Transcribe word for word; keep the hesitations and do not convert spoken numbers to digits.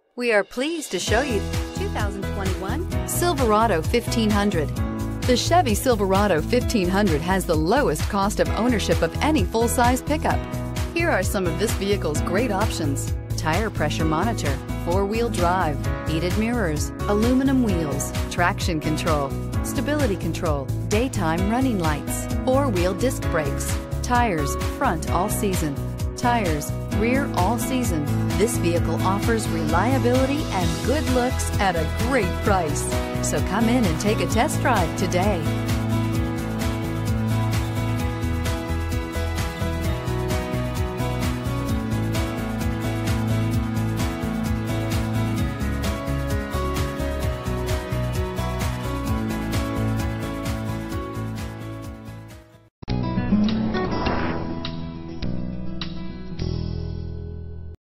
We are pleased to show you two thousand twenty-one Silverado fifteen hundred. The Chevy Silverado fifteen hundred has the lowest cost of ownership of any full-size pickup. Here are some of this vehicle's great options: tire pressure monitor, four-wheel drive, heated mirrors, aluminum wheels, traction control, stability control, daytime running lights, four-wheel disc brakes, tires front all season, tires rear all season. This vehicle offers reliability and good looks at a great price. So come in and take a test drive today.